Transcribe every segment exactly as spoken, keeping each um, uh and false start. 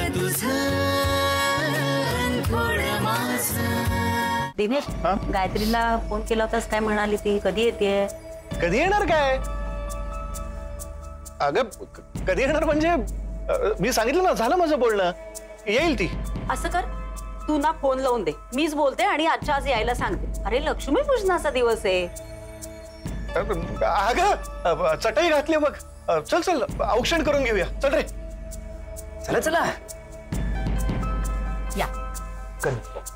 Dinesh, गायत्रीला phone केला होतास, काय म्हणाली ती? कधी येते? कधी येणार काय? अगं कधी येणार म्हणजे मी सांगितलं ना, झालं माझं बोलणं, येईल ती. असं कर, तू ना फोन लावून दे, मीच बोलते आणि आजच्या आज यायला सांगते. अरे लक्ष्मी पूजनाचा दिवस आहे. अगं चटई घातली बघ. चल चल औक्षण करून घेऊया. चल रे. चला चला या कर.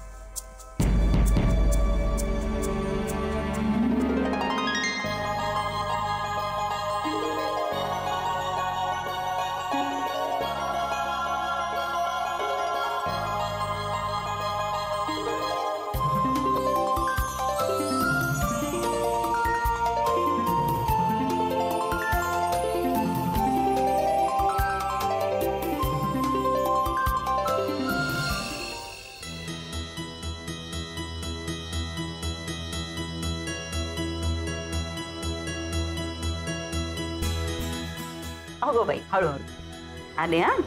हो बाई, हळूहळू आले. हा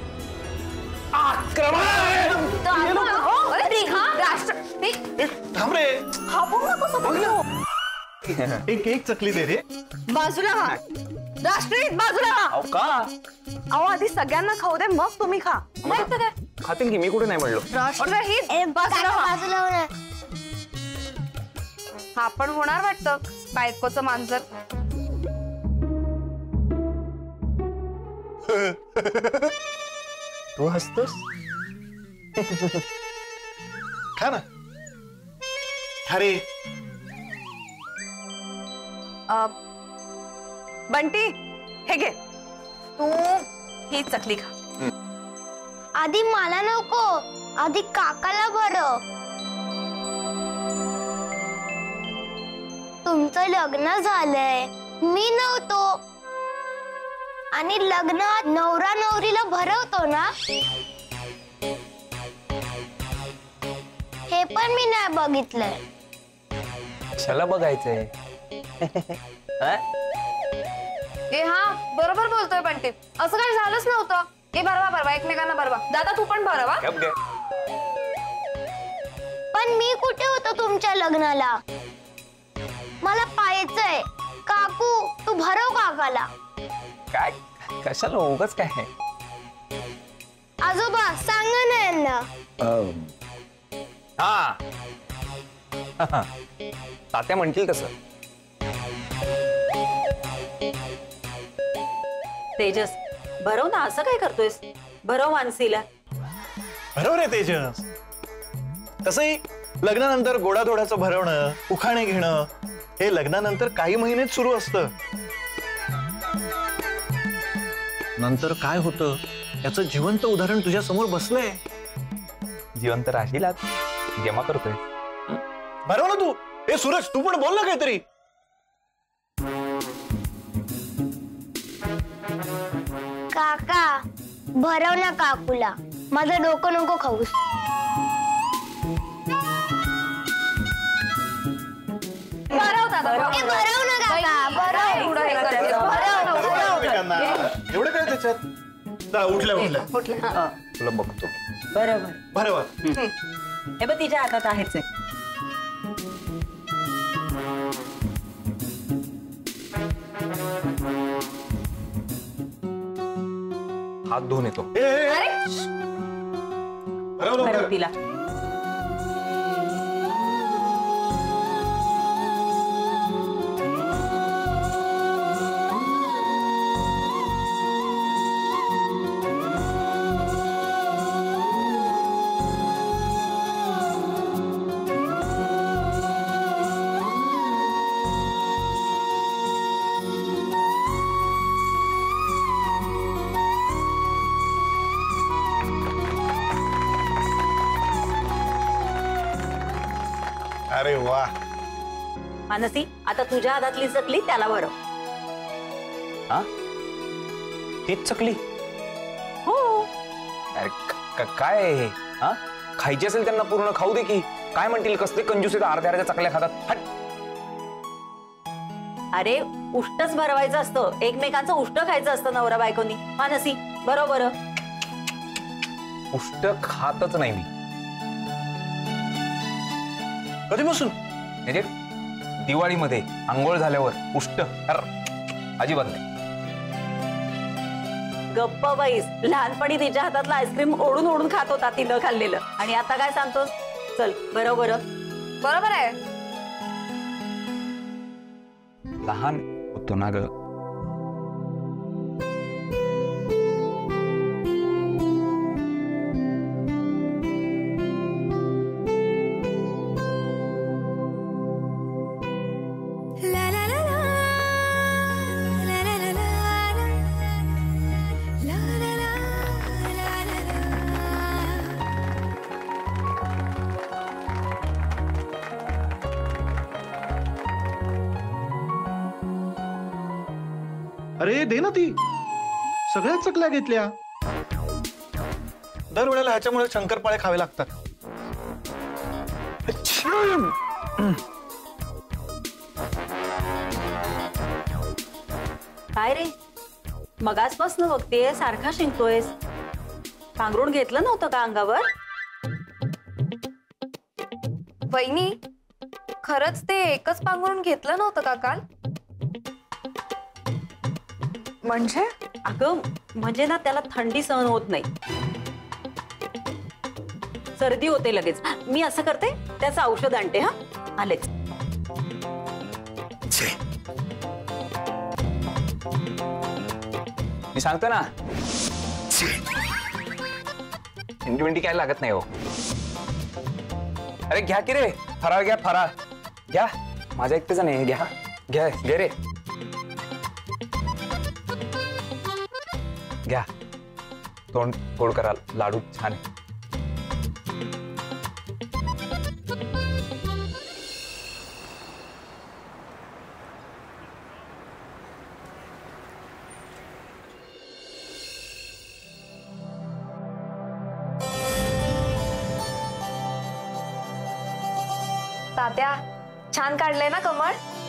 थांब रे. एक एक चकली दे रे. बाजूला हा. राष्ट्रहित बाजूला हा. का? अहो आधी सगळ्यांना खाऊ दे, मग तुम्ही खा. नाही तर काय खातील की, मी कुठे नाही म्हणलो. राष्ट्रहित बाजूला हा. हा पण होणार वाटतं बायकोचं मांजर. तू हसतोस? खा ना. अरे बंटी, हे घे तू ही चकली खा. आधी मला नको, आधी काकाला बरं. तुमचं लग्न झालंय, मी नव्हतो. आणि लग्नात नवरा नवरीला भरवतो ना, हे पण मी नाही बघितलंय. चला बघायचंय. ए हा, बरोबर बोलतोय बंटी. असं काही झालंच नव्हतं. ए भरवा भरवा, एकमेकांना भरवा. दादा तू पण भरवा. पण मी कुठे होतो तुमच्या लग्नाला? मला पाहायचंय. काकू तू भरव काकाला. काय कशाला उगाच काय? आजोबा सांगा ना यांना. हा तात्या म्हणतील तसं. तेजस, भरव ना. असं काय करतोयस? भरव मानसीला. भरव रे तेजस. तसंही लग्नानंतर गोडाधोडाचं भरवणं, उखाणे घेणं हे लग्नानंतर काही महिनेच सुरू असतं. नंतर काय होतं याचं जिवंत उदाहरण तुझ्या समोर बसलंय. जिवंत राशील जमा करतोय. बरोबर ना तू? हे सूरज, तू पण बोल ना काहीतरी. काका भरव ना काकूला. माझं डोकं नको खाऊस. भरव दादा. भरव ना काका, भरव. एवढं काय त्याच्यात? उठल्या उठल्या तुला बघतो. बरोबर बरोबर. हे बघ तिच्या हातात आहेच. हात धुवून येतो. बरोबर तिला. अरे वा. मानसी, आता तुझ्या हातातली चकली त्याला भरव. हा तीच चकली? हो. अरे काय आहे हे? हा खायची असेल त्यांना पूर्ण खाऊ दे की. काय म्हणतील, कसले कंजूस आहेत, अर्ध्या अर्ध्या चकल्या खातात. हट. अरे उष्टच भरवायचं असतं, एकमेकांचं उष्ट खायचं असतं नवरा बायकोनी. मानसी बरोबर. उष्ट खातच नाही मी. कधीपासून? म्हणजे दिवाळीमध्ये आंघोळ झाल्यावर उष्ट अजिबात नाही. गप्प बाईस, लहानपणी तिच्या हातातला आईस्क्रीम ओढून ओढून खात होता ती न खाल्लेलं, आणि आता काय सांगतोस? चल बरोबर बरोबर आहे. लहान होतो ना ग. अरे दे ना ती, सगळ्या चकल्या घेतल्या. दरवेळेला ह्याच्यामुळे शंकरपाळे खावे लागतात. काय रे, मगाचपासून बघतेय सारखा शिंकतोयस. पांघरूण घेतलं नव्हतं का अंगावर? वहिनी, खरंच ते एकच पांघरून घेतलं नव्हतं का काल? म्हणजे? अगं म्हणजे ना त्याला थंडी सहन होत नाही, सर्दी होते लगेच. मी असं करते, त्याचं औषध आणते. हा आलेच. मी सांगतो ना, इंटिमिटी काय लागत नाही हो. अरे घ्या की रे, फराळ घ्या, फराळ घ्या. माझ्या एकटेचा नाही, घ्या घ्या घे रे, घ्या. तोंड गोड करा, लाडू छान आहे. तात्या, छान काढलंय ना कमळ?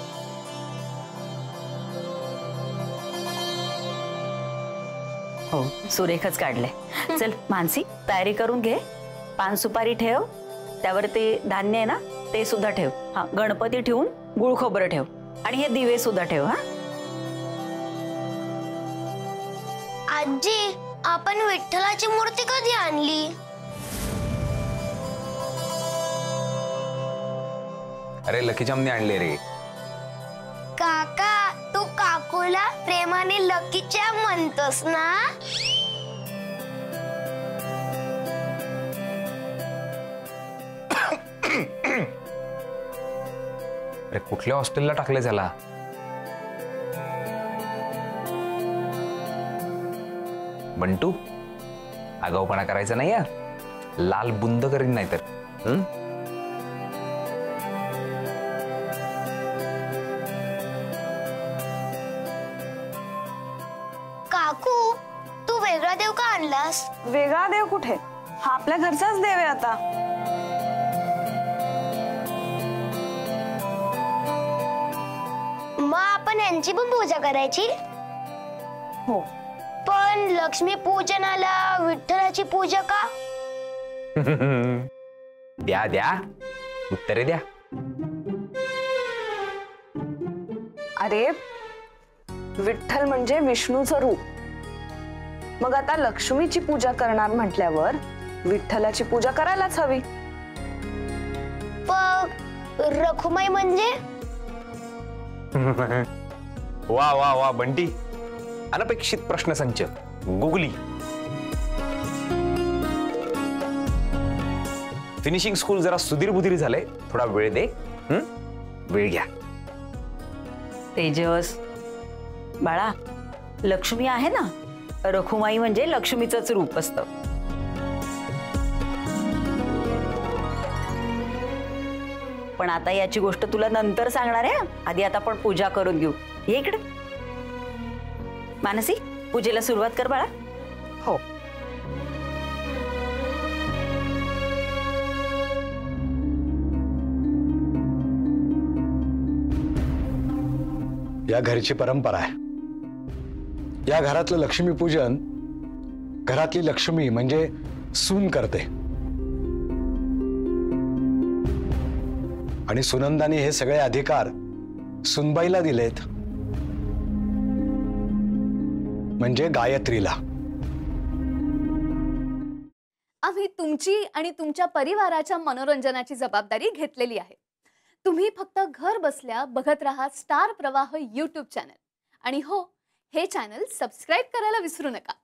हो, सुरेखच काढलंय. चल मानसी, तयारी करून घे. पान सुपारी ठेव, त्यावर ते धान्य आहे ना ते सुद्धा ठेव. हा, गणपती ठेवून गुळ खोबरं ठेव, आणि हे दिवे सुद्धा ठेव. हा आजी, आपण विठ्ठलाची मूर्ती कधी आणली? अरे लकीचमने आणले रे. काका, तू काकूला प्रेमाने लकीच्या म्हणतोस ना? अरे कुठल्या हॉस्टेलला टाकले त्याला? बंटू, आगाऊपणा करायचा नाही यार, लाल बुंद करीन नाही तर. हम्म काकू, तू वेगळा देव का आणलास? वेगळा देव कुठे, हा आपल्या घरचाच देव आहे आता. मग आपण यांची पण पूजा करायची? हो, पण लक्ष्मी पूजनाला विठ्ठलाची पूजा का? द्या द्या उत्तरे द्या. अरे विठ्ठल म्हणजे विष्णूचं रूप. मग आता लक्ष्मीची पूजा करणार म्हटल्यावर विठ्ठलाची पूजा करायलाच हवी. पण रखुमाई म्हणजे? वा वा वा बंटी, अनपेक्षित प्रश्नसंच. गुगली. फिनिशिंग स्कूल जरा सुधीर बुधीर झालंय, थोडा वेळ दे. वेळ घ्या. तेजस बाळा, लक्ष्मी आहे ना, रखुमाई म्हणजे लक्ष्मीचंच रूप असतं. पण आता याची गोष्ट तुला नंतर सांगणार आहे. आधी आता आपण पूजा करून घेऊ. ये इकडे मानसी, पूजेला सुरुवात कर बाळा. हो. या घरची परंपरा आहे. या घरातलं लक्ष्मी पूजन, घरातली लक्ष्मी म्हणजे सून करते आणि सुनंदाने हे सगळे अधिकार सुनबाईला दिलेत, म्हणजे गायत्रीला. आम्ही तुमची आणि तुमच्या परिवाराच्या मनोरंजनाची जबाबदारी घेतलेली आहे. तुम्ही फक्त घर बसल्या बघत राहा स्टार प्रवाह यूट्यूब चॅनल. आणि हो, हे चॅनल सबस्क्राईब करायला विसरू नका.